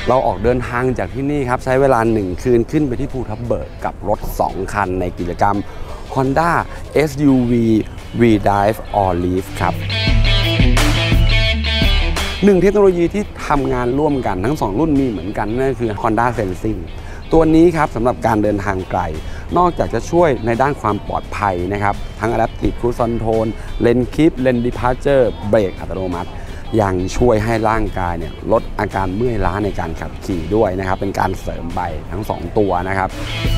เราออกเดินทางจากที่นี่ครับใช้เวลา1คืนขึ้นไปที่ภูทับเบิกกับรถ2คันในกิจกรรม Honda SUV V-Drive All Leaf ครับ1เทคโนโลยีที่ทำงานร่วมกันทั้ง2รุ่นมีเหมือนกันนั่นคือ Honda Sensing ตัวนี้ครับสำหรับการเดินทางไกลนอกจากจะช่วยในด้านความปลอดภัยนะครับทั้ง Adaptive Cruise Control Lane Keep Lane Departure เบรกอัตโนมัติยังช่วยให้ร่างกายเนี่ยลดอาการเมื่อยล้าในการขับขี่ด้วยนะครับเป็นการเสริมไปทั้ง2ตัวนะครับ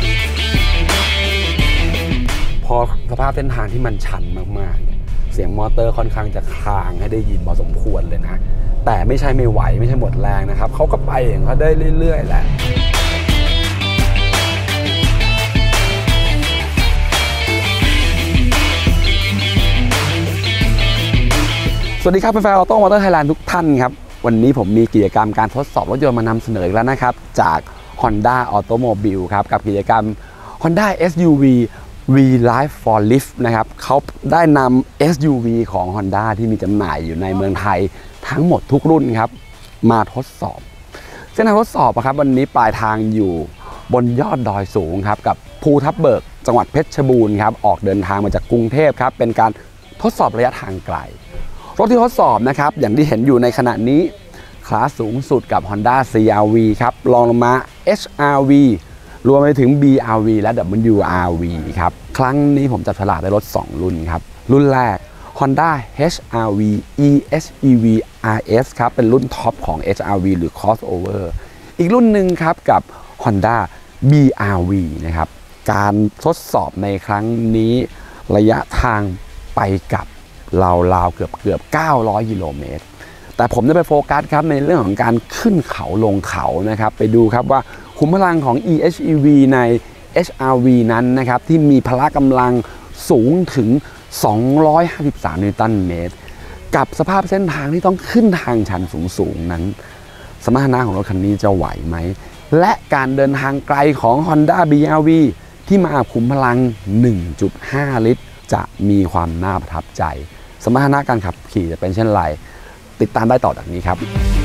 พอสภาพเส้นทางที่มันชันมากๆเนี่ยเสียงมอเตอร์ค่อนข้างจะคลางให้ได้ยินพอสมควรเลยนะแต่ไม่ใช่ไม่ไหวไม่ใช่หมดแรงนะครับเขาก็ไปอย่างเขาได้เรื่อยๆแหละสวัสดีครับแฟนๆออโต้มอเตอร์ไทยแลนด์ทุกท่านครับวันนี้ผมมีกิจกรรมการทดสอบรถยนต์มานำเสนออีกแล้วนะครับจาก Honda Automobile ครับกับกิจกรรม Honda SUV V-Drive for Lift นะครับเขาได้นำ SUV ของ Honda ที่มีจำหน่ายอยู่ในเมืองไทยทั้งหมดทุกรุ่นครับมาทดสอบเส้นทางทดสอบครับวันนี้ปลายทางอยู่บนยอดดอยสูงครับกับภูทับเบิกจังหวัดเพชรบูรณ์ครับออกเดินทางมาจากกรุงเทพครับเป็นการทดสอบระยะทางไกลรถที่ทดสอบนะครับอย่างที่เห็นอยู่ในขณะนี้คลาสสูงสุดกับ Honda CR-V ครับรองลงมา HR-V รวมไปถึง BR-V และ WR-V ครับครั้งนี้ผมจับฉลากได้รถ2รุ่นครับรุ่นแรก Honda HR-V eHEV RS ครับเป็นรุ่นท็อปของ HR-V หรือ Crossover อีกรุ่นหนึ่งครับกับ Honda BR-V นะครับการทดสอบในครั้งนี้ระยะทางไปกับราวๆเกือบ900 กิโลเมตรแต่ผมจะไปโฟกัสครับในเรื่องของการขึ้นเขาลงเขานะครับไปดูครับว่าขุมพลังของ eHEV ใน HR-V นั้นนะครับที่มีพละกำลังสูงถึง253 นิวตันเมตรกับสภาพเส้นทางที่ต้องขึ้นทางชันสูงนั้นสมรรถนะของรถคันนี้จะไหวไหมและการเดินทางไกลของ Honda BR-V ที่มาขุมพลัง 1.5 ลิตรจะมีความน่าประทับใจสมรรถนะการขับขี่จะเป็นเช่นไรติดตามได้ต่อจากนี้ครับ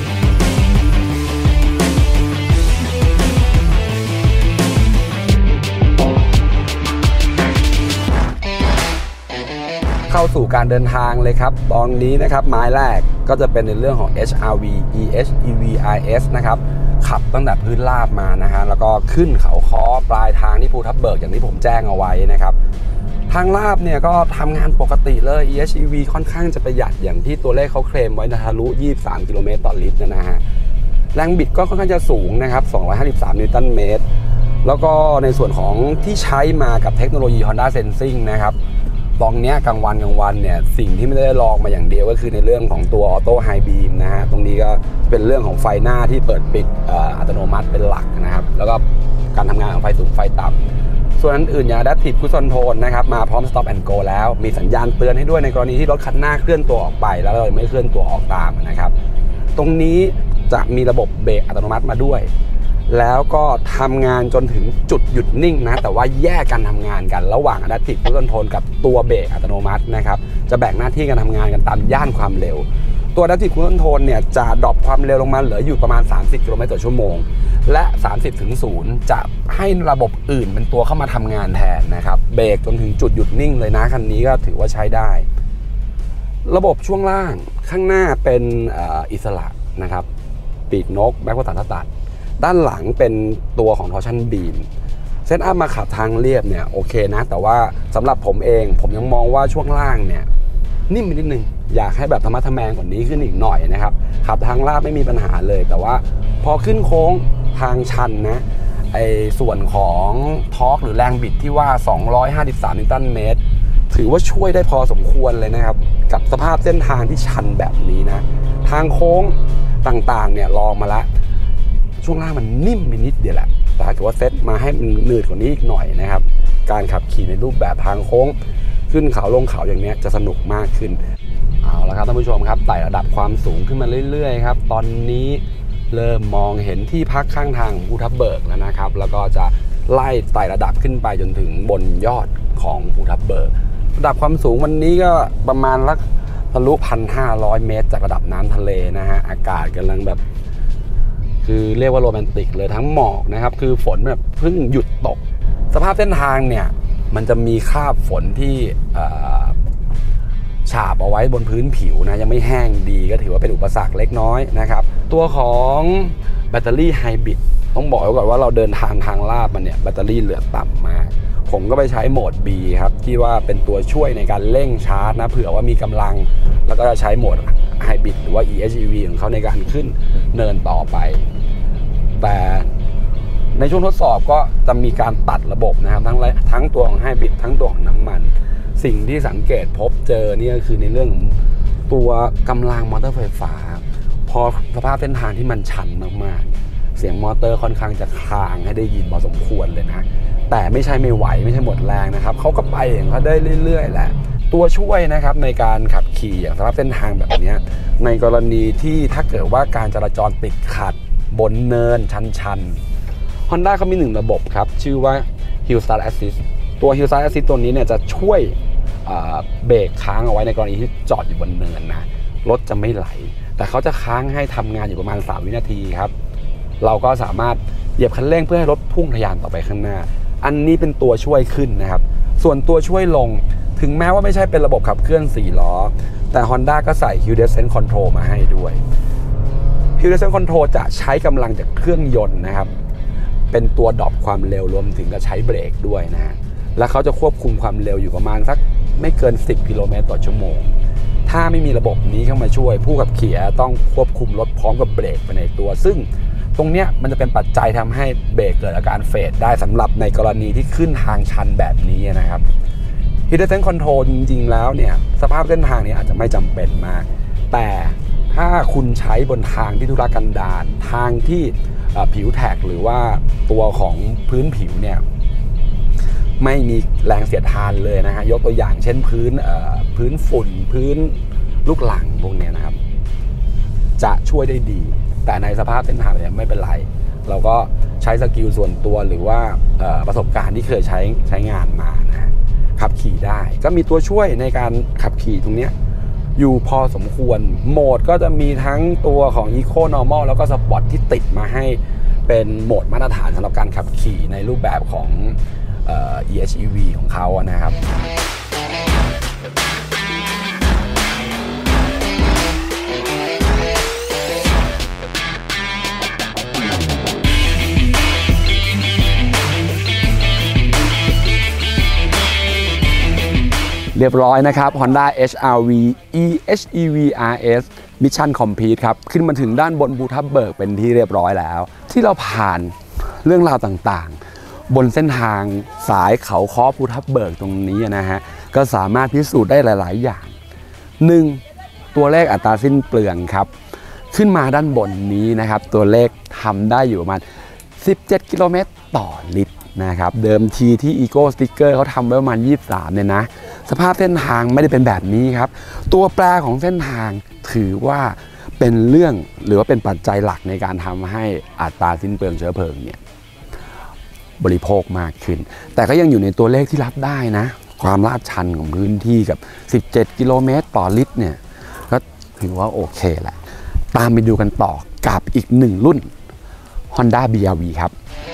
เข้าสู่การเดินทางเลยครับตอนนี้นะครับไม้แรกก็จะเป็นในเรื่องของ HR-V eHEV RS นะครับขับตั้งแต่พื้นราบมานะฮะแล้วก็ขึ้นเขาค้อปลายทางที่ภูทับเบิกอย่างที่ผมแจ้งเอาไว้นะครับทางลาบเนี่ยก็ทำงานปกติเลย eHEV ค่อนข้างจะประหยัดอย่างที่ตัวเลขเขาเคลมไว้นะทะลุ23 กิโลเมตรต่อลิตรนะฮะแรงบิดก็ค่อนข้างจะสูงนะครับ253 นิวตันเมตรแล้วก็ในส่วนของที่ใช้มากับเทคโนโลยี Honda Sensing นะครับตรงนี้กลางวันเนี่ยสิ่งที่ไม่ได้ลองมาอย่างเดียวก็คือในเรื่องของตัว Auto High Beam นะฮะตรงนี้ก็เป็นเรื่องของไฟหน้าที่เปิดปิดอัตโนมัติเป็นหลักนะครับแล้วก็การทำงานของไฟสูงไฟต่ำส่วนอื่นอย่าง Adaptive Cruise Control นะครับมาพร้อม Stop and Go แล้วมีสัญญาณเตือนให้ด้วยในกรณีที่รถคันหน้าเคลื่อนตัวออกไปแล้วเราไม่เคลื่อนตัวออกตามนะครับตรงนี้จะมีระบบเบรกอัตโนมัติมาด้วยแล้วก็ทำงานจนถึงจุดหยุดนิ่งนะแต่ว่าแยกกันทำงานกันระหว่าง Adaptive Cruise Control กับตัวเบรกอัตโนมัตินะครับจะแบ่งหน้าที่กันทำงานกันตามย่านความเร็วตัว Adaptive Cruise Control เนี่ยจะดรอปความเร็วลงมาเหลืออยู่ประมาณ30 กิโลเมตรต่อชั่วโมงและ30 ถึง 0จะให้ระบบอื่นเป็นตัวเข้ามาทำงานแทนนะครับเบรกจนถึงจุดหยุดนิ่งเลยนะคันนี้ก็ถือว่าใช้ได้ระบบช่วงล่างข้างหน้าเป็นอิสระนะครับปีกนกแบ็คโพสตัดด้านหลังเป็นตัวของ Torsion Beam เซตอัพมาขับทางเรียบเนี่ยโอเคนะแต่ว่าสำหรับผมเองผมยังมองว่าช่วงล่างเนี่ยนิ่มไปนิดนึงอยากให้แบบธรรมะทแมงกว่านี้ขึ้นอีกหน่อยนะครับขับทางลาดไม่มีปัญหาเลยแต่ว่าพอขึ้นโค้งทางชันนะไอ้ส่วนของทอร์กหรือแรงบิดที่ว่า253 นิวตันเมตรถือว่าช่วยได้พอสมควรเลยนะครับกับสภาพเส้นทางที่ชันแบบนี้นะทางโค้งต่างๆเนี่ยลองมาแล้วช่วงล่างมันนิ่มไปนิดเดียวแหละแต่ถ้าเกิดว่าเซตมาให้มันหนืดกว่านี้อีกหน่อยนะครับการขับขี่ในรูปแบบทางโค้งขึ้นเขาลงเขาอย่างนี้จะสนุกมากขึ้นเอาละครับท่านผู้ชมครับไต่ระดับความสูงขึ้นมาเรื่อยๆครับตอนนี้เริ่มมองเห็นที่พักข้างทางภูทับเบิกแล้วนะครับแล้วก็จะไล่ไต่ระดับขึ้นไปจนถึงบนยอดของภูทับเบิกระดับความสูงวันนี้ก็ประมาณละทะลุ 1,500 เมตรจากระดับน้ำทะเลนะฮะอากาศกำลังแบบคือเรียกว่าโรแมนติกเลยทั้งหมอกนะครับคือฝนแบบเพิ่งหยุดตกสภาพเส้นทางเนี่ยมันจะมีคราบฝนที่ฉาบเอาไว้บนพื้นผิวนะยังไม่แห้งดีก็ถือว่าเป็นอุปสรรคเล็กน้อยนะครับตัวของแบตเตอรี่ไฮบริดต้องบอกไว้ก่อนว่าเราเดินทางลาดมันเนี่ยแบตเตอรี่เหลือต่ำมากผมก็ไปใช้โหมด B ครับที่ว่าเป็นตัวช่วยในการเร่งชาร์จนะเผื่อว่ามีกำลังแล้วก็จะใช้โหมดไฮบริดหรือว่า EHEV ของเขาในการขึ้นเนินต่อไปแต่ในช่วงทดสอบก็จะมีการตัดระบบนะครับทั้งตัวของไฮบริดทั้งตัวของน้ำมันสิ่งที่สังเกตพบเจอเนี่ยคือในเรื่องของตัวกำลังมอเตอร์ไฟฟ้าพอสภาพเส้นทางที่มันชันมากๆเสียงมอเตอร์ค่อนข้างจะคลางให้ได้ยินพอสมควรเลยนะแต่ไม่ใช่ไม่ไหวไม่ใช่หมดแรงนะครับเขาก็ไปอย่างเขาได้เรื่อยๆแหละตัวช่วยนะครับในการขับขี่อย่างสภาพเส้นทางแบบนี้ในกรณีที่ถ้าเกิดว่าการจราจรติดขัดบนเนินชันๆ Honda เขามี1ระบบครับชื่อว่า Hill Start Assist ตัว Hill Start Assist ตัวนี้เนี่ยจะช่วยเบรกค้างเอาไว้ในกรณีที่จอดอยู่บนเนินนะรถจะไม่ไหลแต่เขาจะค้างให้ทำงานอยู่ประมาณ3 วินาทีครับเราก็สามารถเหยียบคันเร่งเพื่อให้รถพุ่งทะยานต่อไปข้างหน้าอันนี้เป็นตัวช่วยขึ้นนะครับส่วนตัวช่วยลงถึงแม้ว่าไม่ใช่เป็นระบบขับเคลื่อน4 ล้อแต่ Honda ก็ใส่ Hill Descent Control มาให้ด้วย Hill Descent Control จะใช้กำลังจากเครื่องยนต์นะครับเป็นตัวดรอปความเร็วรวมถึงจะใช้เบรกด้วยนะฮะและเขาจะควบคุมความเร็วอยู่ประมาณสักไม่เกิน10 กิโลเมตรต่อชั่วโมงถ้าไม่มีระบบนี้เข้ามาช่วยผู้ขับขี่ต้องควบคุมรถพร้อมกับเบรกไปในตัวซึ่งตรงเนี้ยมันจะเป็นปัจจัยทำให้เบรกเกิดอาการเฟดได้สำหรับในกรณีที่ขึ้นทางชันแบบนี้นะครับ Hill Descent Control จริงๆแล้วเนี่ยสภาพเส้นทางนี้อาจจะไม่จำเป็นมากแต่ถ้าคุณใช้บนทางที่ทุรกันดารทางที่ผิวแท็กหรือว่าตัวของพื้นผิวเนี่ยไม่มีแรงเสียดทานเลยนะฮะยกตัวอย่างเช่นพื้นฝุ่นพื้นลูกหลังพวกนี้นะครับจะช่วยได้ดีแต่ในสภาพเส้นทางเนี่ยไม่เป็นไรเราก็ใช้สกิลส่วนตัวหรือว่าประสบการณ์ที่เคยใช้งานมานะขับขี่ได้ก็มีตัวช่วยในการขับขี่ตรงนี้อยู่พอสมควรโหมดก็จะมีทั้งตัวของ Eco Normal แล้วก็ Sport ที่ติดมาให้เป็นโหมดมาตรฐานสำหรับการขับขี่ในรูปแบบของEHEV ของเขานะครับ เรียบร้อยนะครับ Honda HR-V EHEV RS Mission Complete ครับขึ้นมาถึงด้านบนภูทับเบิกเป็นที่เรียบร้อยแล้วที่เราผ่านเรื่องราวต่างๆบนเส้นทางสายเขาค้อภูทับเบิกตรงนี้นะฮะก็สามารถพิสูจน์ได้หลายๆอย่าง 1. ตัวเลขอัตราสิ้นเปลืองครับขึ้นมาด้านบนนี้นะครับตัวเลขทำได้อยู่ประมาณ17 กิโลเมตรต่อลิตรนะครับเดิมทีที่ Eco Sticker เขาทำไว้ประมาณ23เนี่ยนะสภาพเส้นทางไม่ได้เป็นแบบนี้ครับตัวแปรของเส้นทางถือว่าเป็นเรื่องหรือว่าเป็นปัจจัยหลักในการทำให้อัตราสิ้นเปลืองเชื้อเพลิงเนี่ยบริโภคมากขึ้นแต่ก็ยังอยู่ในตัวเลขที่รับได้นะความลาดชันของพื้นที่กับ17 กิโลเมตรต่อลิตรเนี่ยก็ถือว่าโอเคแหละตามไปดูกันต่อกับอีก1รุ่น Honda BR-V ครับ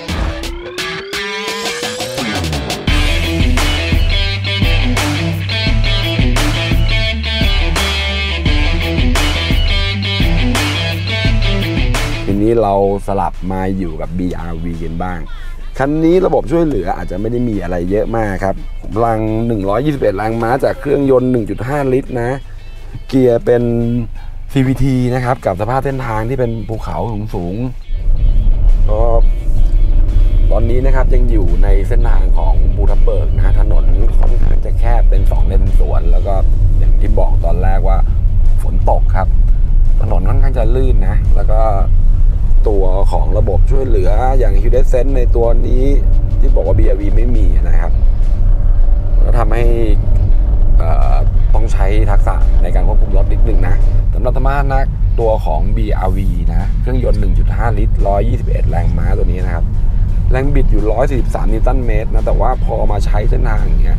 ทีนี้เราสลับมาอยู่กับ BR-V กันบ้างคันนี้ระบบช่วยเหลืออาจจะไม่ได้มีอะไรเยอะมากครับพลัง121แรงม้าจากเครื่องยนต์ 1.5 ลิตรนะเกียร์เป็น CVT นะครับกับสภาพเส้นทางที่เป็นภูเขาสูงก็ตอนนี้นะครับยังอยู่ในเส้นทางของภูทับเบิกนะถนนค่อนข้างจะแคบเป็น2เลนสวนแล้วก็อย่างที่บอกตอนแรกว่าฝนตกครับถนนค่อนข้างจะลื่นนะแล้วก็ตัวของระบบช่วยเหลืออย่าง Hill Descent ในตัวนี้ที่บอกว่า BR-V ไม่มีนะครับก็ทำให้ต้องใช้ทักษะในการควบคุมรถนิดนึงนะสำหรับธรรมะนักตัวของ BR-V นะเครื่องยนต์ 1.5 ลิตร 121 แรงม้าตัวนี้นะครับแรงบิดอยู่143 นิวตันเมตรนะแต่ว่าพอมาใช้เส้นทางอย่างเงี้ย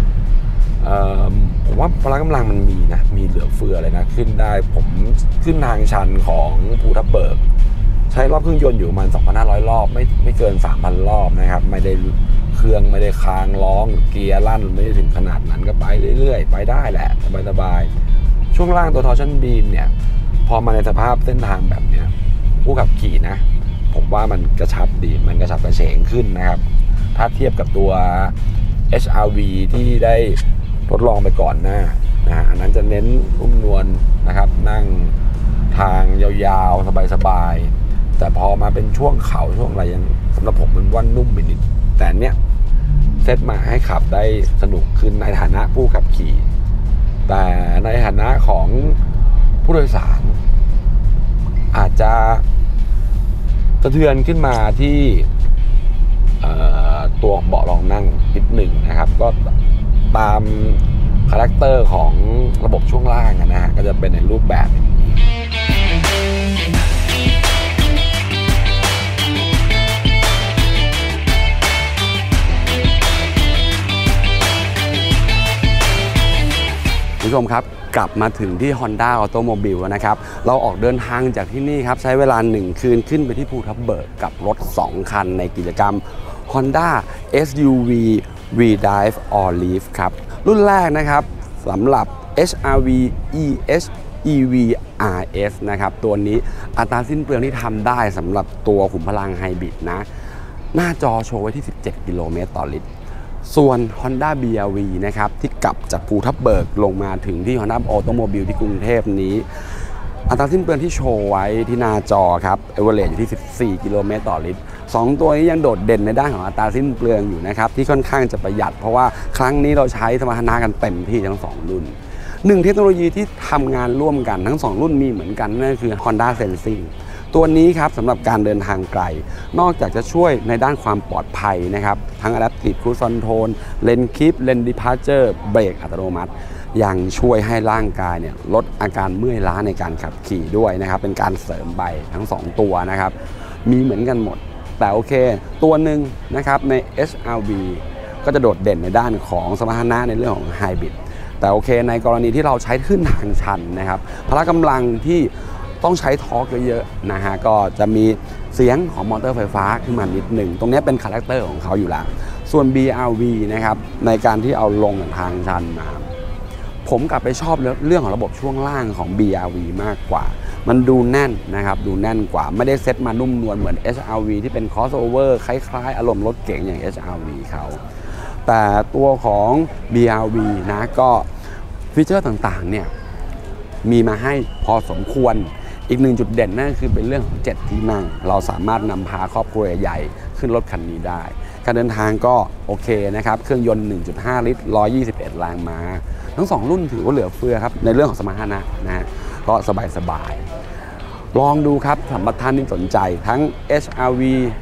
ผมว่าพละกำลังมันมีนะมีเหลือเฟือเลยนะขึ้นได้ผมขึ้นทางชันของภูทับเบิกใช้รอบเครื่องยนต์อยู่ประมาณ 2,500 รอบไม่เกิน 3,000 รอบนะครับไม่ได้เครื่องไม่ได้ค้างร้องเกียร์ลั่นไม่ได้ถึงขนาดนั้นก็ไปเรื่อยๆไปได้แหละสบายๆช่วงล่างตัวทอร์ชั่นบีมเนี่ยพอมาในสภาพเส้นทางแบบเนี้ยผู้ขับขี่นะผมว่ามันกระชับดีมันกระชับกระเฉงขึ้นนะครับถ้าเทียบกับตัว HRV ที่ได้ทดลองไปก่อนหน้านะอันนั้นจะเน้นนุ่มนวลนะครับนั่งทางยาวๆสบายๆแต่พอมาเป็นช่วงเขาช่วงอะไรยังสำหรับผมมันว่านุ่มไปนิดแต่เนี้ยเซตมาให้ขับได้สนุกขึ้นในฐานะผู้ขับขี่แต่ในฐานะของผู้โดยสารอาจจะสะเทือนขึ้นมาที่ตัวเบาะรองนั่งนิดหนึ่งนะครับก็ตามคาแรคเตอร์ของระบบช่วงล่างนะฮะก็จะเป็นในรูปแบบนี้คุณผู้ชมครับกลับมาถึงที่ Honda Automobile แล้วนะครับเราออกเดินทางจากที่นี่ครับใช้เวลา1คืนขึ้นไปที่ภูทับเบิกกับรถ2คันในกิจกรรม Honda SUV V-Drive All Leaf ครับรุ่นแรกนะครับสำหรับ HRV EV RS นะครับตัวนี้อัตราสิ้นเปลืองที่ทำได้สำหรับตัวขุมพลังไฮบริดนะหน้าจอโชว์ไว้ที่ 17 กิโลเมตรต่อลิตรส่วน Honda BRV นะครับที่กลับจากภูทับเบิกลงมาถึงที่ Honda Automobile ที่กรุงเทพนี้อัตราสิ้นเปลืองที่โชว์ไว้ที่หน้าจอครับ Average อยู่ที่ 14 กิโลเมตรต่อลิตร2ตัวนี้ยังโดดเด่นในด้านของอัตราสิ้นเปลืองอยู่นะครับที่ค่อนข้างจะประหยัดเพราะว่าครั้งนี้เราใช้สมรรถนะกันเต็มที่ทั้ง2รุ่นเทคโนโลยีที่ทำงานร่วมกันทั้ง2รุ่นมีเหมือนกันนั่นคือ Honda Sensing ตัวนี้ครับสำหรับการเดินทางไกลนอกจากจะช่วยในด้านความปลอดภัยนะครับทั้ง Adaptive Cruise Control Lane Keep Lane Departure เบรกอัตโนมัติยังช่วยให้ร่างกายเนี่ยลดอาการเมื่อยล้าในการขับขี่ด้วยนะครับเป็นการเสริมไปทั้ง2ตัวนะครับมีเหมือนกันหมดแต่โอเคตัวหนึ่งนะครับใน HRV ก็จะโดดเด่นในด้านของสมรรถนะในเรื่องของไฮบริดแต่โอเคในกรณีที่เราใช้ขึ้นทางชันนะครับพละกำลังที่ต้องใช้ทอร์กเยอะๆนะฮะก็จะมีเสียงของมอเตอร์ไฟฟ้าขึ้นมานิดหนึ่งตรงนี้เป็นคาแรคเตอร์ของเขาอยู่แล้วส่วน BRV นะครับในการที่เอาลงทางชันมาผมกลับไปชอบเรื่องของระบบช่วงล่างของ BRV มากกว่ามันดูแน่นนะครับดูแน่นกว่าไม่ได้เซ็ตมานุ่มนวลเหมือน HRV ที่เป็น crossover คล้ายๆอารมณ์รถเก๋งอย่าง HRV เขาแต่ตัวของ BRV นะก็ฟีเจอร์ต่างๆเนี่ยมีมาให้พอสมควรอีกหนึ่งจุดเด่นนั่นคือเป็นเรื่องของ7ที่นั่งเราสามารถนำพาครอบครัวใหญ่ขึ้นรถคันนี้ได้การเดินทางก็โอเคนะครับเครื่องยนต์ 1.5 ลิตร 121 แรงม้าทั้ง2รุ่นถือว่าเหลือเฟือครับในเรื่องของสมรรถนะนะฮะก็สบายๆลองดูครับสำหรับท่านที่สนใจทั้ง HRV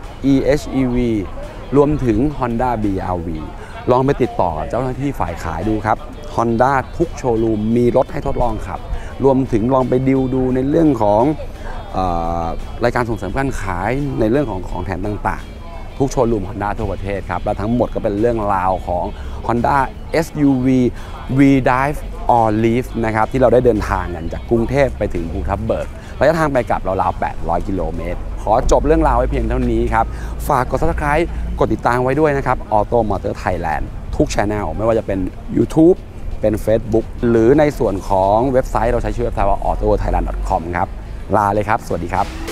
EHEV รวมถึง Honda BRV ลองไปติดต่อกับเจ้าหน้าที่ฝ่ายขายดูครับ Honda ทุกโชว์รูมมีรถให้ทดลองขับรวมถึงลองไปดิวดูในเรื่องของรายการส่งเสริมการขายในเรื่องของแถมต่างๆทุกโชว์รูม Honda ทั่วประเทศครับและทั้งหมดก็เป็นเรื่องราวของ Honda SUV V-Drive All Leaf นะครับที่เราได้เดินทางกันจากกรุงเทพไปถึงภูทับเบิกระยะทางไปกลับราวๆ800 กิโลเมตรขอจบเรื่องราวไว้เพียงเท่านี้ครับฝากกด Subscribe กดติดตามไว้ด้วยนะครับ Auto Motor Thailand ทุก Channel ไม่ว่าจะเป็น YouTube เป็น Facebook หรือในส่วนของเว็บไซต์เราใช้ชื่อเว็บไซต์ว่า autothailand.com ครับลาเลยครับสวัสดีครับ